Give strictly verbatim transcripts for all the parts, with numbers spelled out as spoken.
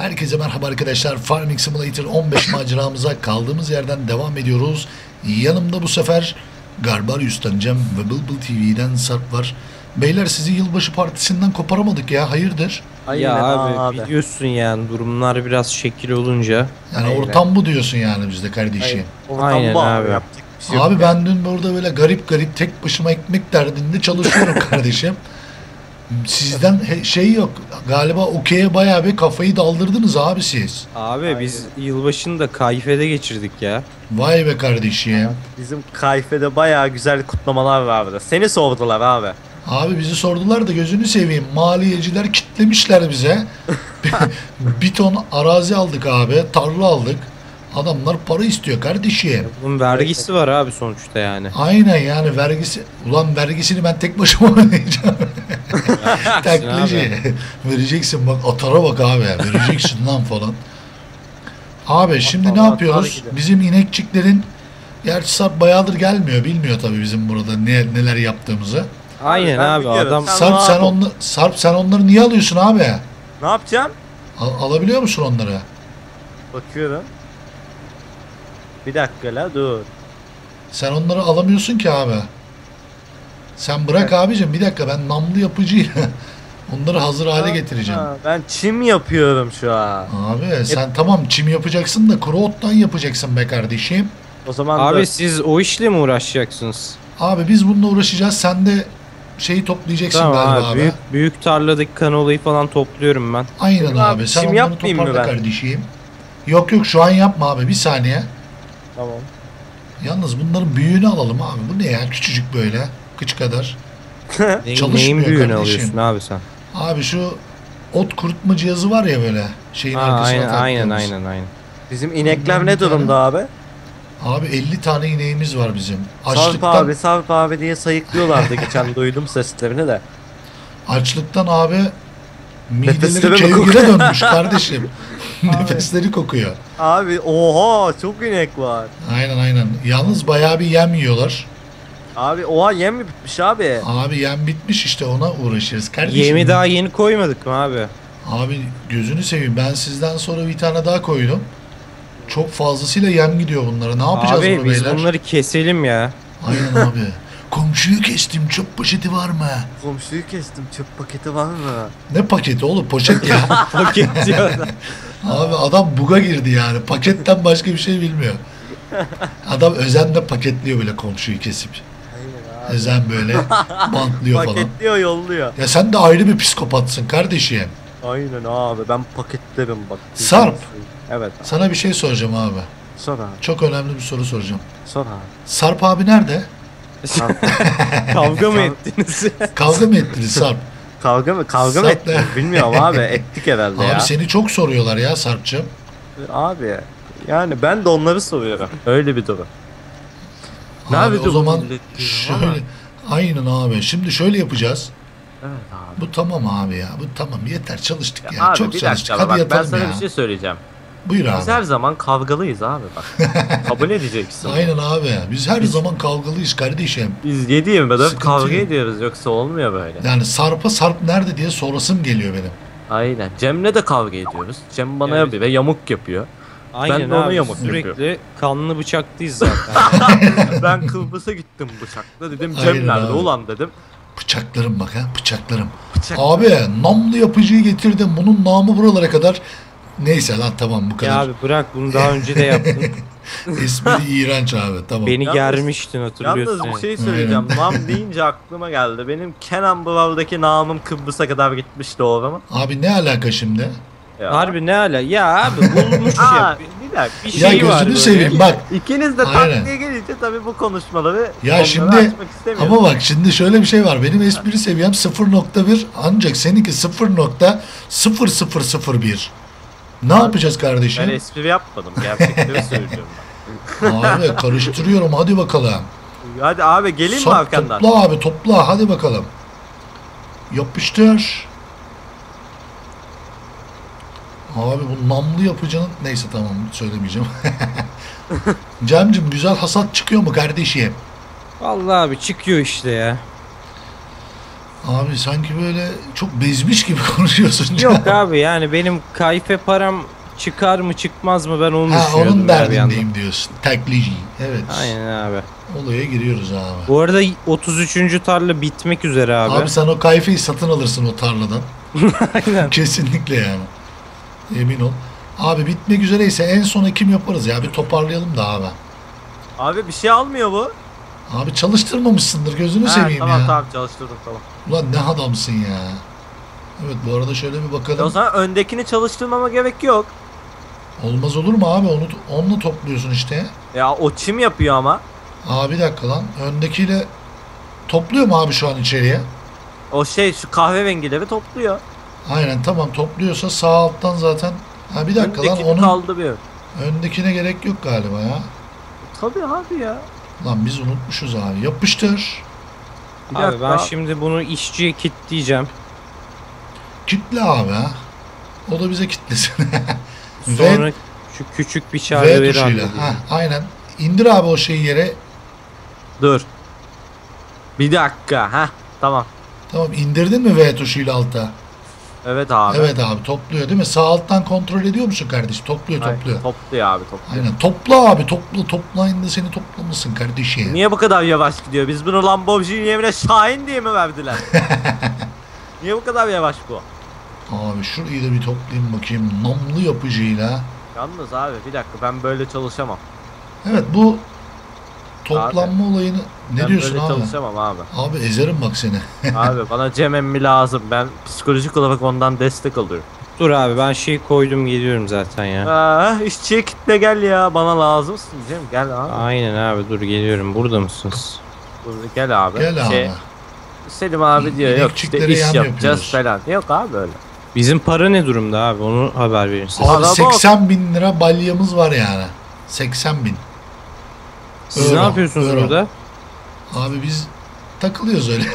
Herkese merhaba arkadaşlar. Farming Simulator on beş maceramıza kaldığımız yerden devam ediyoruz. Yanımda bu sefer Garbarius'tan Cem ve Bulbul T V'den Sarp var. Beyler sizi yılbaşı partisinden koparamadık ya. Hayırdır? Aynen ya abi, abi biliyorsun yani durumlar biraz şekil olunca. Yani Aynen. ortam bu diyorsun yani bizde kardeşim. Aynen abi. Yaptık bir şey yok Abi ya. ben dün burada böyle garip garip tek başıma ekmek derdinde çalışıyorum kardeşim. Sizden he- şey yok. Galiba okey'e bayağı bir kafayı daldırdınız abi siz. Abi Aynen. biz yılbaşını da kayfede geçirdik ya. Vay be kardeşim. Bizim kayfede bayağı güzel kutlamalar vardı. Seni sordular abi. Abi bizi sordular da gözünü seveyim. Maliyeciler kitlemişler bize. Bir ton arazi aldık abi. Tarla aldık. Adamlar para istiyor kardeşim. Bunun vergisi var abi sonuçta yani. Aynen yani vergisi. Ulan vergisini ben tek başıma ödeyeceğim. Taklacı. Vereceksin bak atara bak abi. Vereceksin lan falan. Abi şimdi ne Vallahi yapıyoruz? atar gibi. Bizim inekçiklerin gerçi Sarp bayağıdır gelmiyor. Bilmiyor tabii bizim burada ne, neler yaptığımızı. Aynen Ben abi biliyorum. adam Sen- Sarp sen abi. onları Sarp sen onları niye alıyorsun abi? Ne yapacağım? Al- alabiliyor musun onları? Bakıyorum. Bir dakika la dur. Sen onları alamıyorsun ki abi. Sen bırak abicim bir dakika ben namlu yapıcıyla onları hazır hale getireceğim. Ha, ben çim yapıyorum şu an. Abi sen tamam çim yapacaksın da kuru ottan yapacaksın be kardeşim. O zaman abi dur. siz o işle mi uğraşacaksınız? Abi biz bununla uğraşacağız. Sen de şeyi toplayacaksın Tamam galiba abi, abi. büyük, büyük tarladaki kanolayı falan topluyorum ben. Aynen Abi, abi. Sen çim onları yapmayayım mı toparla ben? kardeşim. Yok yok şu an yapma abi bir saniye. Tamam. Yalnız bunların büyüğünü alalım abi. Bu ne ya küçücük böyle. Kıç kadar. Neyin, Çalışmıyor neyin büyüğünü kardeşim. alıyorsun abi sen? Abi şu ot kurutma cihazı var ya böyle. Şeyin Ha, arkasına aynen, aynen taktığımız. aynen aynen. Bizim inekler Ondan ne bir tane- durumda abi? Abi elli tane ineğimiz var bizim. Sarp Açlıktan, abi, Sarp abi diye sayıklıyorlardı geçen duydum seslerini de. açlıktan abi mideleri Nefesleri mi kevgire kokuyor? dönmüş kardeşim. Nefesleri kokuyor. Abi oha çok inek var. Aynen aynen. Yalnız bayağı bir yem yiyorlar. Abi oha yem mi bitmiş abi? Abi yem bitmiş işte ona uğraşırız kardeşim. Yemi daha yeni koymadık mı abi? Abi gözünü seveyim ben sizden sonra bir tane daha koydum. Çok fazlasıyla yem gidiyor bunlara. Ne yapacağız Abi bunu biz beyler? bunları keselim ya. Aynen abi. Komşuyu kestim çöp poşeti var mı? Komşuyu kestim çöp paketi var mı? Ne paketi oğlum poşet ya. Paket diyor adam. Abi adam buga girdi yani. Paketten başka bir şey bilmiyor. Adam özenle paketliyor böyle komşuyu kesip. Aynen abi. Özen böyle bantlıyor falan. Paketliyor yolluyor. Ya sen de ayrı bir psikopatsın kardeşim. Aynen abi ben paketlerim bak. Sarp. Evet. Sana bir şey soracağım abi. Sor abi. Çok önemli bir soru soracağım. Sor abi. Sarp abi nerede? Kavga mı ettiniz? Kavga mı ettiniz Sarp? Kavga mı? Kavga mı Sarp ettik? ne? Bilmiyorum abi. Ettik herhalde ya. Abi seni çok soruyorlar ya Sarp'cığım. Abi yani ben de onları soruyorum. Öyle bir durum. Ne Abi yapıyordu o bu zaman millet diyorum şöyle ama. aynen abi. Şimdi şöyle yapacağız. Evet abi. Bu tamam abi ya. Bu tamam yeter çalıştık ya. Ya abi çok bir çalıştık. dakika Hadi bak ben yatalım sana ya. bir şey söyleyeceğim. Buyur Biz her abi. zaman kavgalıyız abi bak. Kabul edeceksin. Aynen abi. Biz her zaman kavgalıyız kardeşim. Biz yedi yirmi dört Sıkıntı kavga yok. ediyoruz yoksa olmuyor böyle. Yani Sarp'a Sarp nerede diye sorasım geliyor benim. Aynen. Cem'le de kavga ediyoruz. Cem bana Evet. yapıyor ve yamuk yapıyor. Aynen de onu abi yamuk sürekli yapıyorum. kanlı bıçaklıyız zaten. Ben Kıbrıs'a gittim bıçakla dedim Cem Aynen nerede abi. ulan dedim. Bıçaklarım bak ha bıçaklarım. Bıçak. Abi namlu yapıcıyı getirdim. Bunun namı buralara kadar. Neyse lan tamam bu ya kadar. abi bırak bunu daha önce de yaptın. Espri iğrenç abi tamam. Beni Yalnız- germiştin hatırlıyorsun. Yalnız bir yani. şey söyleyeceğim. Nam deyince aklıma geldi. Benim Kenan Bravo'daki namım Kıbrıs'a kadar gitmiş doğru mu? Abi ne alaka şimdi? Ya. Harbi ne ala? Ya abi bulmuş Aa, ya. bir dakika. Bir Ya şey var gözünü böyle. seveyim bak. İkiniz de Aynen. taktiğe gelince tabii bu konuşmaları Ya onları şimdi açmak istemiyorum. ama bak şimdi şöyle bir şey var. Benim espri seviyem sıfır nokta bir ancak seninki sıfır nokta sıfır sıfır sıfır bir. Ne yapacağız kardeşim? Ben espri yapmadım. Gerçekleri söylüyorum Abi karıştırıyorum hadi bakalım. ben. Hadi abi geleyim mi Sap, arkandan? Topla abi topla hadi bakalım. Yapıştır. Abi bu namlu yapıcının neyse tamam söylemeyeceğim. Cemcim güzel hasat çıkıyor mu kardeşim? Vallahi abi çıkıyor işte ya. Abi sanki böyle çok bezmiş gibi konuşuyorsun. Yok abi yani benim kayfe param çıkar mı çıkmaz mı ben onu Ha, düşünüyordum. onun ya bir yandan. derdindeyim diyorsun. Taklici. Evet. Aynen abi. Olaya giriyoruz abi. Bu arada otuz üçüncü tarla bitmek üzere abi. Abi sen o kayfayı satın alırsın o tarladan. Aynen. Kesinlikle yani. Emin ol. Abi bitmek üzereyse en son Ekim yaparız ya. Bir toparlayalım da abi. Abi bir şey almıyor bu. Abi çalıştırmamışsındır gözünü Ha, seveyim tamam ya. tamam çalıştırdım tamam. Ulan ne adamsın ya. Evet bu arada şöyle bir E o bakalım. zaman öndekini çalıştırmama gerek yok. Olmaz olur mu abi? Onu onunla topluyorsun işte. Ya o çim yapıyor ama. Aa bir dakika lan. Öndekiyle topluyor mu abi şu an içeriye? O şey şu kahverengileri topluyor. Aynen tamam topluyorsa sağ alttan zaten. Ha bir dakika lan Öndekini onun kaldırıyor. öndekine gerek yok galiba ya. Tabii abi ya. Lan biz unutmuşuz abi. Yapıştır. Bir Abi dakika. ben şimdi bunu işçiye kilitleyeceğim. Kitle abi ha. O da bize kitlesin. Sonra Ve, şu küçük bir V çareveri tuşuyla. halledeceğim. Ha, aynen. İndir abi o şeyi yere. Dur. Bir dakika. ha Tamam. Tamam indirdin mi V tuşuyla alta? Evet abi. Evet abi topluyor değil mi? Sağ alttan kontrol ediyor musun kardeşim? Topluyor Ay, topluyor. Topluyor abi topluyor. Aynen topla abi topla toplayın da seni toplamasın kardeşim. Niye bu kadar yavaş gidiyor? Biz bunu Lamborghini yerine Şahin diye mi verdiler? Niye bu kadar yavaş bu? Abi şurayı da bir toplayayım bakayım namlu yapıcıyla. Yalnız abi bir dakika ben böyle çalışamam. Evet bu toplanma olayını ne ben diyorsun böyle abi? çalışamam abi. Abi ezerim bak seni. Abi bana Cem emmi lazım. Ben psikolojik olarak ondan destek alıyorum. Dur abi ben şey koydum geliyorum zaten ya. Ah, işçiye kitle gel ya. Bana lazımsın Cem. Gel abi. Aynen abi dur geliyorum. Burada mısınız? Burada gel abi. Gel Şey, abi. Selim abi diyor yok işte İnekçiklere iş yan yapacağız yapıyoruz. falan. Yok abi öyle. Bizim para ne durumda abi? Onu haber verin siz. Abi Araba- seksen bin lira balyamız var yani. seksen bin. Siz Euro, ne yapıyorsunuz euro. burada? Abi biz takılıyoruz öyle.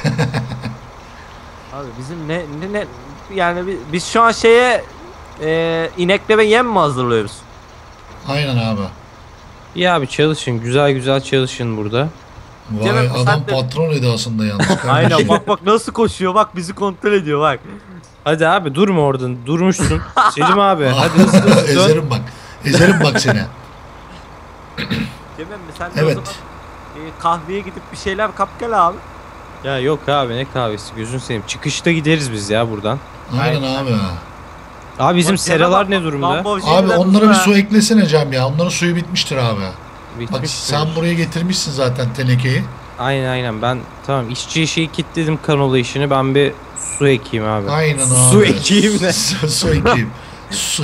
Abi bizim ne ne, ne yani bi- biz şu an şeye e, ineklere yem mi hazırlıyoruz? Aynen abi. İyi abi çalışın. Güzel güzel çalışın burada. Vay Cemil, adam sen de- patron edasında yalnız kardeşim. Aynen bak bak nasıl koşuyor bak bizi kontrol ediyor bak. Hadi abi durma oradan. Durmuşsun. Selim abi hadi hızlı hızlı dön. Ezerim bak. Ezerim bak seni. Cem emmi sen de Evet. o zaman e, kahveye gidip bir şeyler kap gel abi. Ya yok abi ne kahvesi gözün seveyim. Çıkışta gideriz biz ya buradan. Aynen Aynen. abi. Abi bizim Bak, Cem'e seralar bak, ne durumda? Lamborghini'den Abi onlara bir hızlı su ha. eklesene Cem ya. Onların suyu bitmiştir abi. Bitmiş Bak sen buraya getirmişsin zaten tenekeyi. Aynen aynen ben tamam işçiye şeyi kilitledim kanola işini ben bir su ekeyim abi. Aynen abi. Su ekeyim ne? Su, su ekeyim. Su,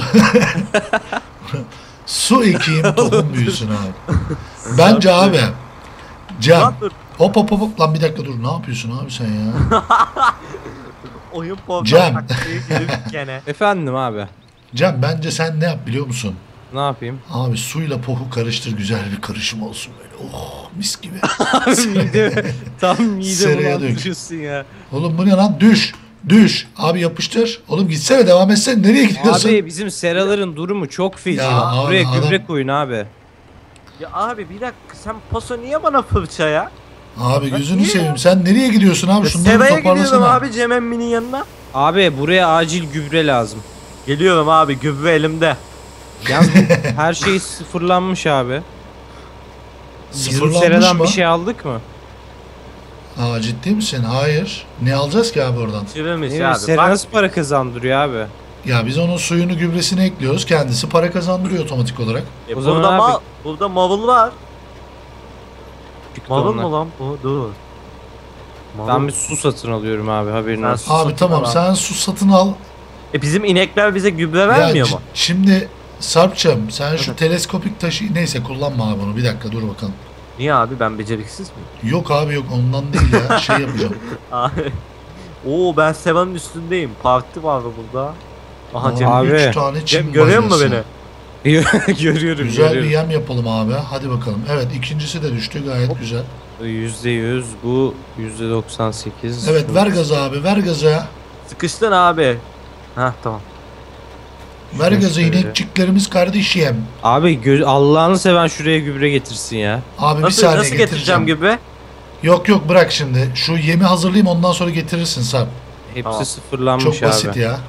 su ekeyim tohum büyüsün abi. Bence abi. Cem. Lan dur, Hop hop hop hop. Lan bir dakika dur. Ne yapıyorsun abi sen ya? oyun portal Cem. taktiği gibi gene. Efendim abi Cem bence sen ne yap biliyor musun? ne yapayım? Abi suyla pohu karıştır güzel bir karışım olsun böyle. Oh mis gibi. mide, tam mide Seraya dök. bulandırıyorsun ya. Oğlum bu ne lan? Düş. Düş. Abi yapıştır. Oğlum gitsene devam etsene. Nereye gidiyorsun? Abi bizim seraların durumu çok feci. Ya abi, Buraya adam- gübre koyun abi. Ya abi bir dakika sen paso niye bana fırça ya? Abi gözünü niye seveyim. Sen nereye gidiyorsun abi? Ya Şunları Seraya gidiyorum toparlasana. abi Cem emminin yanına. Abi buraya acil gübre lazım. Geliyorum abi gübre elimde. Yalnız bu- her şey sıfırlanmış abi. Bizim Sıfırlanmış seradan mı? bir şey aldık mı? Aa ciddi misin? Hayır. Ne alacağız ki abi oradan? Çivirmiş Ne abi. sera Bak, nasıl para kazandırıyor abi? Ya biz onun suyunu gübresini ekliyoruz. Kendisi para kazandırıyor otomatik olarak. e, O zaman burada, abi- ma burada marul var. Çıktı Marul onlar. mu lan bu? Dur. Marul. Ben bir su satın alıyorum abi haberin Ben olsun. su- Abi satın tamam al. sen su satın al. E bizim inekler bize gübre Ya vermiyor c- mu? Şimdi Sarp'cığım sen şu Evet. teleskopik taşı neyse kullanma abi bunu. Bir dakika dur bakalım. Niye abi ben beceriksiz miyim? Yok abi yok ondan değil ya. Şey yapacağım. Abi. Oo ben Seva'nın üstündeyim. Parti var burada. Aha Aa, Cem. Abi. üç tane çim Cem görüyor musun balyası. beni? Görüyorum Güzel bir görüyorum. yem yapalım abi. Hadi bakalım. Evet ikincisi de düştü gayet güzel. yüzde yüz bu yüzde doksan sekiz. Evet ver gazı abi ver gazı. Sıkıştın abi. Hah tamam. Ver Şunu gazı şöyle. inekçiklerimiz kardeşim. Abi gö- Allah'ını seven şuraya gübre getirsin ya. Abi bir Nasıl, saniye nasıl getireceğim getireceğim. gübre? Yok yok bırak şimdi. Şu yemi hazırlayayım ondan sonra getirirsin Sarp. Hepsi Tamam. sıfırlanmış Çok basit abi. ya.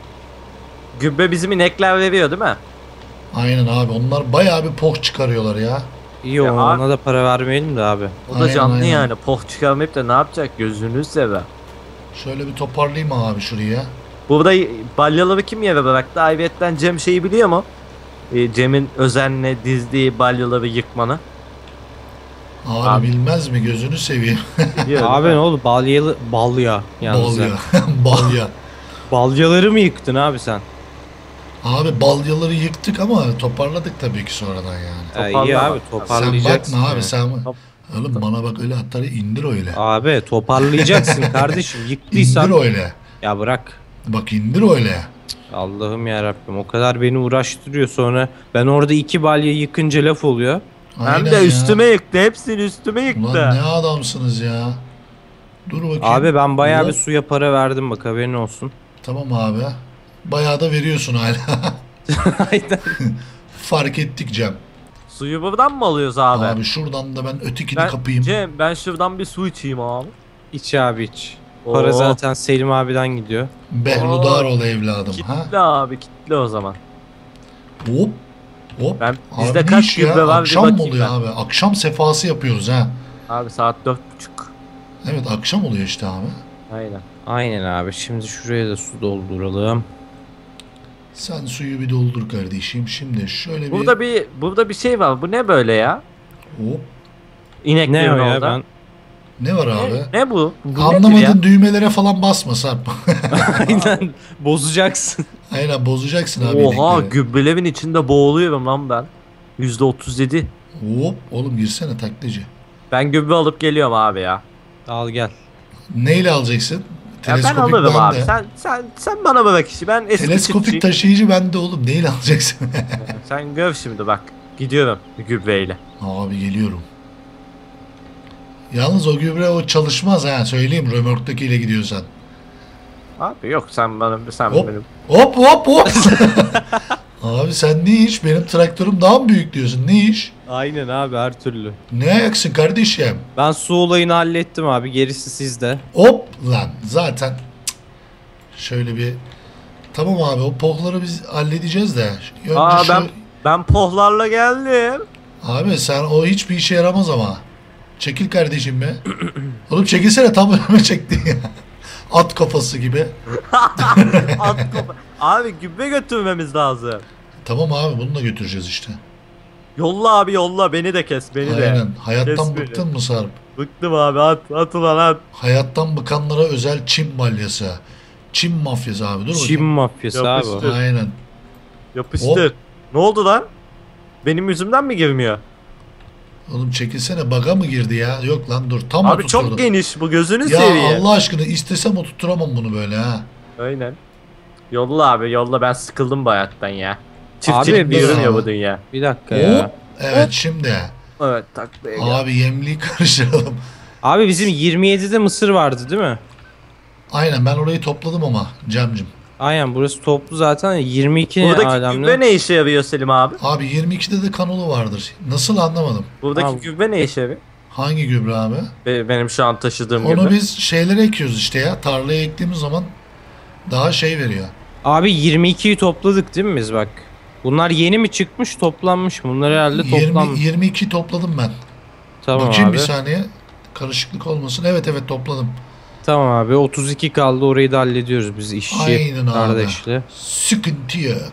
Gübre bizim inekler veriyor değil mi? Aynen abi onlar bayağı bir poh çıkarıyorlar ya. İyi Ya ona abi- da para vermeyelim de abi. O da Aynen, canlı aynen. yani. Poh çıkarmayıp da ne yapacak? Gözünü sever. Şöyle bir toparlayayım abi şuraya. Burada balyaları kim yere bıraktı? Ayrıyetten Cem şeyi biliyor mu? Ee, Cem'in özenle dizdiği balyaları yıkmanı. Abi, Abi. bilmez mi gözünü seveyim. Biliyor Abi değil ne mi? oldu? Balyalı balya yalnız. Balya. ya. Balya. Balyaları mı yıktın abi sen? Abi balyaları yıktık ama toparladık tabii ki sonradan yani. Ha, iyi Toparla abi bak. Sen toparlayacaksın. bakma abi yani. sen. Top- Oğlum bana bak öyle atları indir öyle. Abi toparlayacaksın kardeşim. İndir Yıktıysan. öyle. Ya bırak. Bak indir öyle. Allah'ım ya Rabbim o kadar beni uğraştırıyor sonra ben orada iki balya yıkınca laf oluyor. Hem Aynen de ya. üstüme yıktı. Hepsini üstüme yıktı. Ulan ne adamsınız ya. Dur bakayım. Abi ben bayağı Ulan- bir suya para verdim bak haberin olsun. Tamam abi. Bayağı da veriyorsun hala. Aynen. Fark ettik Cem. Suyu buradan mı alıyoruz abi? Abi şuradan da ben ötekini ben, kapayım. Cem ben şuradan bir su içeyim abi. İç abi iç. Para Oo. zaten Selim abiden gidiyor. Behludar ol evladım ha. Kitle abi kitle o zaman. Hop. Hop. Ben- Abi bizde ne kaç iş ya? gübre var bir Akşam mı bakayım oluyor ben. abi? Akşam sefası yapıyoruz ha. Abi saat dört buçuk. Evet akşam oluyor işte abi. Aynen. Aynen abi şimdi şuraya da su dolduralım. Sen suyu bir doldur kardeşim. Şimdi şöyle bir... Burada bir burada bir şey var. Bu ne böyle ya? Hop. İneklerin Ne o ya orada. ben? Ne var abi? Ne, ne bu? Bu nedir ya? Anlamadın düğmelere falan basma Sarp. Aynen bozacaksın. Aynen bozacaksın abi Oha inekleri. gübrelerin içinde boğuluyorum lan ben. yüzde otuz yedi. Hop. Oğlum girsene taklacı. Ben gübre alıp geliyorum abi ya. Al gel. Neyle alacaksın? Ya ben Teleskopik alırım abi. bende. Sen sen sen bana bırak işi. Ben eski Teleskopik çiftçiyim. taşıyıcı bende oğlum. Neyle alacaksın? Sen gör şimdi bak. Gidiyorum bir gübreyle. Abi geliyorum. Yalnız o gübre o çalışmaz ha söyleyeyim römorktakiyle gidiyorsan. Abi yok sen bana sen Hop. benim. Hop hop hop. Abi sen ne iş? Benim traktörüm daha mı büyük diyorsun? Ne iş? Aynen abi her türlü. Ne ayaksın kardeşim? Ben su olayını hallettim abi gerisi sizde. Hop lan zaten. Cık. Şöyle bir. Tamam abi o pohları biz halledeceğiz de. Önce Aa şu... ben ben pohlarla geldim. Abi sen o hiçbir işe yaramaz ama. Çekil kardeşim be. Oğlum çekilsene tam önüme çekti ya. At kafası gibi. At kafa- Abi gübre götürmemiz lazım. Tamam abi bunu da götüreceğiz işte. Yolla abi yolla beni de kes beni de. Aynen. Hayattan Kes beni. bıktın mı Sarp? Bıktım abi at at ulan at. Hayattan bıkanlara özel Çin balyası. Çin mafyası abi dur Çin bakayım. mafyası abi o. Yapıştır. Aynen. Yapıştır. Ne oldu lan? Benim yüzümden mi girmiyor? Oğlum çekilsene baga mı girdi ya? Yok lan dur tam Abi oturturdum. çok geniş bu gözünü Ya seveyim. Allah aşkına istesem oturtturamam bunu böyle ha. Aynen. Yolla abi yolla ben sıkıldım bu hayattan ya. Çiftçilik Abi, bir biz- yürümüyor bu dünya. Bir dakika Hop. ya. Evet şimdi. Evet taklaya gel. Abi yemliği karıştıralım. Abi bizim yirmi yedide mısır vardı değil mi? Aynen ben orayı topladım ama Cem'cim. Aynen burası toplu zaten yirmi iki Buradaki alemde. gübre ne işe yarıyor Selim abi? Abi yirmi ikide de kanolu vardır. Nasıl anlamadım. Buradaki Abi. gübre ne işe yarıyor? Hangi gübre abi? Be- Benim şu an taşıdığım Onu gübre. biz şeylere ekiyoruz işte ya. Tarlaya ektiğimiz zaman daha şey veriyor. Abi yirmi ikiyi topladık değil mi biz bak? Bunlar yeni mi çıkmış toplanmış mı? Bunlar herhalde yirmi, toplanmış. yirmi iki topladım ben. Tamam Bakayım abi. bir saniye. Karışıklık olmasın. Evet evet topladım. Tamam abi otuz iki kaldı orayı da hallediyoruz biz işçi Aynen abi. kardeşle. Sıkıntı yok.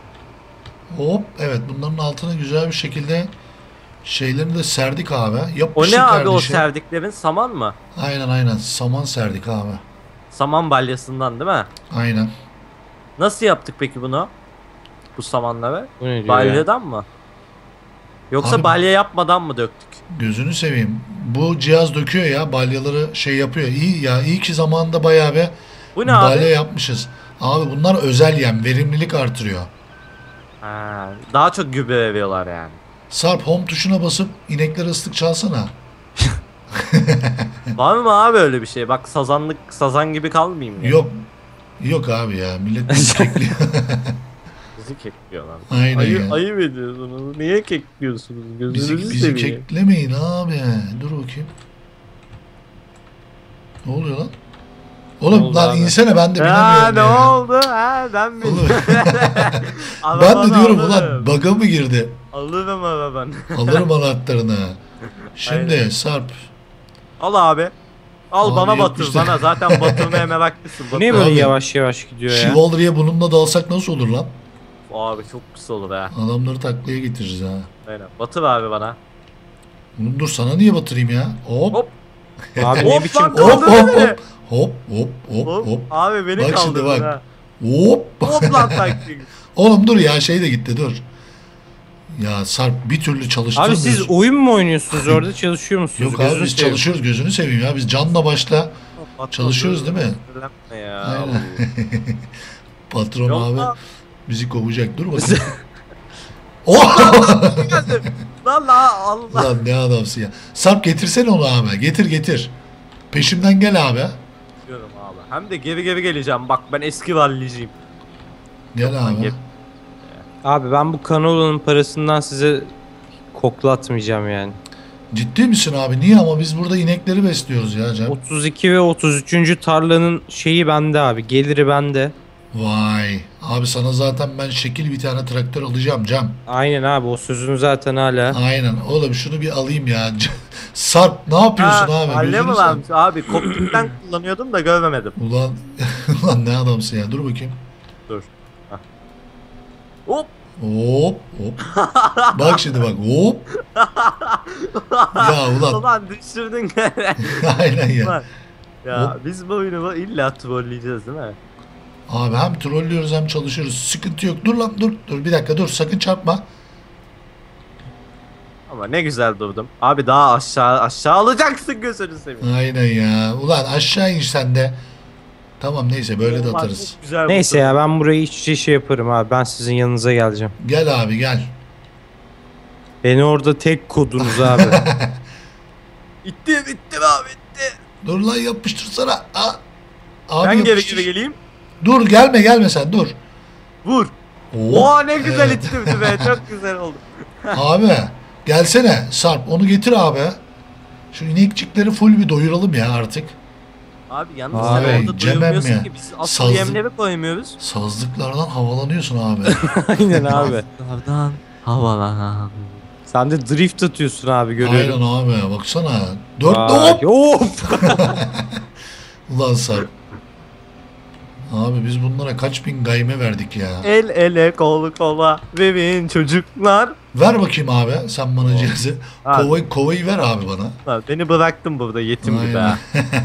Hop evet bunların altına güzel bir şekilde şeylerini de serdik abi. O Yapıştır ne abi o kardeşim. serdiklerin saman mı? Aynen aynen saman serdik abi. Saman balyasından değil mi? Aynen. Nasıl yaptık peki bunu? Bu samanları? Bu ne diyor ya? Balyadan mı? Yoksa Abi- balya yapmadan mı döktük? Gözünü seveyim. Bu cihaz döküyor ya balyaları şey yapıyor. İyi ya iyi ki zamanında bayağı bir Bu ne balya abi? yapmışız. Abi bunlar özel yem. Verimlilik artırıyor. Ha, daha çok gübre veriyorlar yani. Sarp home tuşuna basıp inekleri ıslık çalsana. Var mı abi öyle bir şey? Bak sazanlık sazan gibi kalmayayım ya. Yok. Yok abi ya. Millet bizi kekliyor. Bizi kekliyorlar. Aynen Ayı, ya. ayıp ediyorsunuz. Niye kekliyorsunuz? Bizi, Gözünüzü bizi seveyim. keklemeyin abi. Dur bakayım. Ne oluyor lan? Oğlum oldu lan abi? insene ben de Ha binemiyorum ne ya. oldu? Ha ben mi? Oğlum, Arabanı ben de diyorum alırım. ulan bug'a mı girdi? Alırım arabanı. Alırım anahtarını. Şimdi Aynen. Sarp. Al abi. Al Abi bana yok batır işte. bana. Zaten batırmaya meraklısın. Bu ne Batır. böyle Abi, yavaş yavaş gidiyor ya? Chivalry'e bununla dalsak nasıl olur lan? Abi çok kısa olur ha. Adamları taklaya getiririz ha. Aynen. Batır abi bana. Oğlum dur sana niye batırayım ya? Hop. Hop. Abi Hop ne biçim lan, Hop kaldırdın hop beni. hop. Hop hop hop Hop. hop. Abi beni Bak şimdi kaldırdın bak. ha. Hop. Hop lan taktik. Oğlum dur ya şey de gitti dur. Ya Sarp bir türlü Abi çalıştırmıyorsun. siz oyun mu oynuyorsunuz orada çalışıyor musunuz? Yok abi Gözünü biz seveyim. çalışıyoruz gözünü seveyim ya. Biz canla başla Patron, Çalışıyoruz değil mi? sinirlenme ya. Aynen. patron Yok abi lan. bizi kovacak. Dur bakayım. Oh! Lan la Allah. Lan ne adamsın ya. Sarp getirsene onu abi. Getir getir. Peşimden gel abi. Diyorum abi. Hem de geri geri geleceğim. Bak ben eski valliciyim. Gel Lan abi. gel. Abi ben bu Canolla'nın parasından size koklatmayacağım yani. Ciddi misin abi? Niye ama biz burada inekleri besliyoruz ya Cem. otuz iki ve otuz üçüncü tarlanın şeyi bende abi. Geliri bende. Vay. Abi sana zaten ben şekil bir tane traktör alacağım Cem. Aynen abi o sözün zaten hala. Aynen. Oğlum şunu bir alayım ya. Sarp ne yapıyorsun Ha, abi? halle mi Gözünü varmış? Abi kokpitten kullanıyordum da görmemedim. seveyim. Ulan, ulan ne adamsın ya. Dur bakayım. Dur. Hah. Hop. Hop hop. Bak şimdi bak. Hop. Ya ulan. Ulan düşürdün. Aynen ya. Ulan. Ya Hop. biz bu oyunu illa trolleyeceğiz değil mi? Abi hem trollüyoruz hem çalışıyoruz. Sıkıntı yok. Dur lan dur. Dur bir dakika dur. Sakın çarpma. Ama ne güzel durdum. Abi daha aşağı aşağı alacaksın gözünü seveyim. Aynen ya. Ulan aşağı in sen de. Tamam neyse böyle de Ulan atarız. çok güzel Neyse vurdun. ya ben burayı iç içe şey yaparım abi. Ben sizin yanınıza geleceğim. Gel abi gel. Beni orada tek kodunuz abi. İtti bitti abi bitti. Dur lan yapıştırsana. Aa. Abi Ben geri yapıştır. geri geleyim. Dur gelme gelme sen dur. Vur. Oo, Oha ne güzel evet. ittirdi be çok güzel oldu. Abi gelsene Sarp onu getir abi. Şu inekçikleri full bir doyuralım ya artık. Abi yalnız Abi, sen orada Cemem duymuyorsun ya. ki biz asıl Sazlı- yemleri koymuyoruz. Sazlıklardan havalanıyorsun abi. Aynen abi. Sazlardan havalan. Sen de drift atıyorsun abi görüyorum. Aynen abi baksana. Dört Vay, hop. Hop. Ulan Sarp. Abi biz bunlara kaç bin gayme verdik ya. El ele kol kola verin çocuklar. Ver bakayım abi sen bana cihazı. Abi. Kovayı, kovayı ver abi bana. Lan beni bıraktın burada yetim gibi Aynen. ha.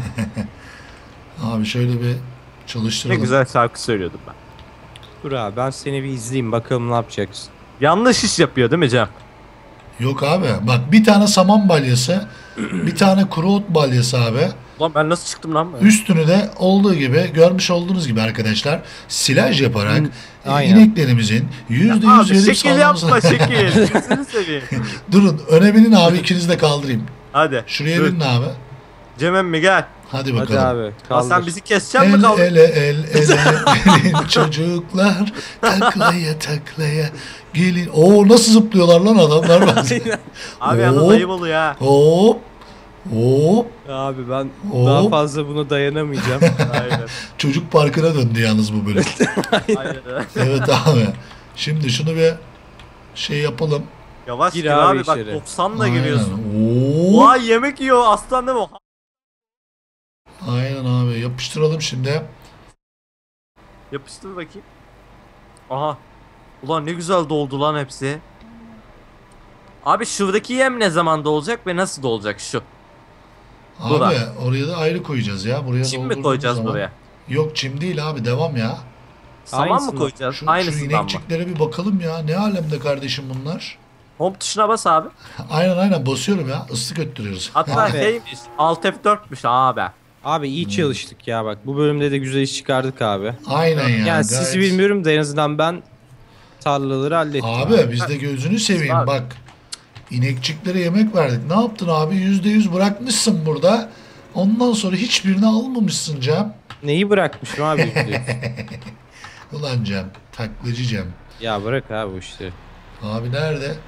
Abi şöyle bir Ne çalıştıralım. güzel şarkı söylüyordum ben. Dur abi ben seni bir izleyeyim bakalım ne yapacaksın. Yanlış iş yapıyor değil mi Cem? Yok abi bak bir tane saman balyası, bir tane kuru ot balyası abi. Ulan ben nasıl çıktım lan ben? Üstünü de olduğu gibi görmüş olduğunuz gibi arkadaşlar silaj yaparak e, aynen. ineklerimizin yüzde yüz Abi verip şekil sağlamamızı... yapma şekil. Gözünü seveyim. Durun öne binin abi ikiniz de kaldırayım. Hadi. Şuraya dur. binin abi. Cem emmi gel. Hadi Hadi bakalım. abi Lan kaldır. sen bizi keseceksin mi El kaldın? ele el ele gelin çocuklar taklaya taklaya gelin. Oo nasıl zıplıyorlar lan adamlar bak. Abi yalnız Hop. ayıp oluyor ha. Hop hop Abi ben Hop. daha fazla buna dayanamayacağım. Aynen. çocuk parkına döndü yalnız bu bölüm. Aynen. Evet abi. Şimdi şunu bir şey yapalım. Yavaş Gir gir abi abi, bak içeri. doksanla Aynen. giriyorsun. Oo. Vay yemek yiyor aslan değil mi? o? Aynen abi yapıştıralım şimdi. Yapıştır bakayım. Aha. Ulan ne güzel doldu lan hepsi. Abi şuradaki yem ne zaman dolacak ve nasıl dolacak şu? Abi Bura. oraya da ayrı koyacağız ya. Buraya Çim mi doldurduğumuz koyacağız zaman- buraya? Yok çim değil abi devam ya. Saman mı Aynısından. koyacağız? Şu, şu Aynısından mı? inekçiklere bir bakalım ya. Ne alemde kardeşim bunlar? Home tuşuna bas abi. Aynen aynen basıyorum ya. Islık öttürüyoruz. Hatta Abi. şeymiş. Alt F dörtmüş abi. Abi iyi çalıştık ya bak bu bölümde de güzel iş çıkardık abi. Aynen ya. Yani gayet- sizi bilmiyorum da en azından ben tarlaları hallettim. Abi biz de gözünü seveyim Abi. bak. İnekçiklere yemek verdik. Ne yaptın abi? Yüzde yüz bırakmışsın burada. Ondan sonra hiçbirini almamışsın Cem. Neyi bırakmışım abi yüzde yüz? Ulan Cem. Taklacı Cem. Ya bırak abi bu işleri. Abi nerede?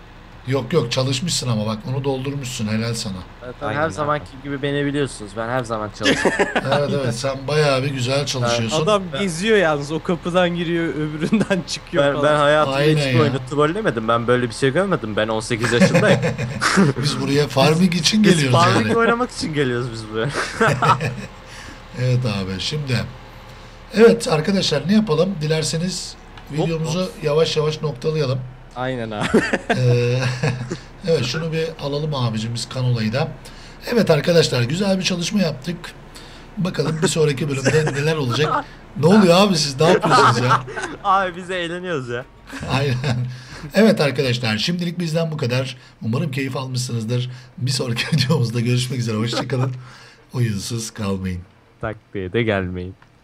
Yok yok çalışmışsın ama bak onu doldurmuşsun helal sana. Zaten Aynen her abi. zamanki gibi beni biliyorsunuz. Ben her zaman çalışıyorum. Evet evet sen bayağı bir güzel çalışıyorsun. Adam geziyor yalnız, o kapıdan giriyor öbüründen çıkıyor ben, falan. ben hayatımda Aynen hiçbir ya. oyunu trollemedim. Ben böyle bir şey görmedim. Ben on sekiz yaşındayım. Biz buraya farming için Biz geliyoruz farming yani. oynamak için geliyoruz biz buraya. Evet abi şimdi. Evet arkadaşlar ne yapalım? Dilerseniz videomuzu yavaş yavaş noktalayalım. Aynen abi. Ee, evet şunu bir alalım abicim biz kanolayı da. Evet arkadaşlar güzel bir çalışma yaptık. Bakalım bir sonraki bölümde neler olacak. Ne oluyor abi siz ne yapıyorsunuz ya? Abi biz eğleniyoruz ya. Aynen. Evet arkadaşlar şimdilik bizden bu kadar. Umarım keyif almışsınızdır. Bir sonraki videomuzda görüşmek üzere. Hoşçakalın. Oyunsuz kalmayın. Takviye de gelmeyin.